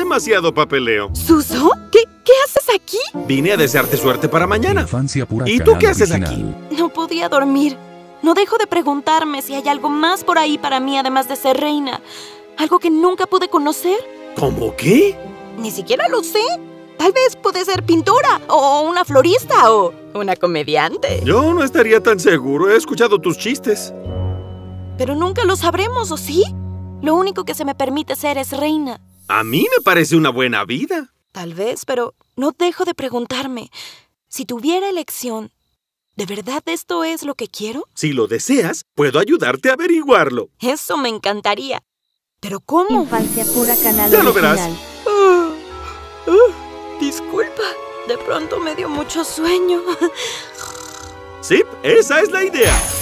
demasiado papeleo. ¿Suso? ¿Qué haces aquí? Vine a desearte suerte para mañana. Infancia Pura ¿Y tú Canal qué haces Original. aquí? No podía dormir. No dejo de preguntarme si hay algo más por ahí para mí además de ser reina. Algo que nunca pude conocer. ¿Cómo qué? Ni siquiera lo sé. Tal vez puede ser pintora, o una florista, o una comediante. Yo no estaría tan seguro. He escuchado tus chistes. Pero nunca lo sabremos, ¿o sí? Lo único que se me permite ser es reina. A mí me parece una buena vida. Tal vez, pero no dejo de preguntarme. Si tuviera elección, ¿de verdad esto es lo que quiero? Si lo deseas, puedo ayudarte a averiguarlo. Eso me encantaría. ¿Pero cómo? Infancia Pura Canal Ya lo Original. verás. Disculpa, de pronto me dio mucho sueño. Sí, esa es la idea.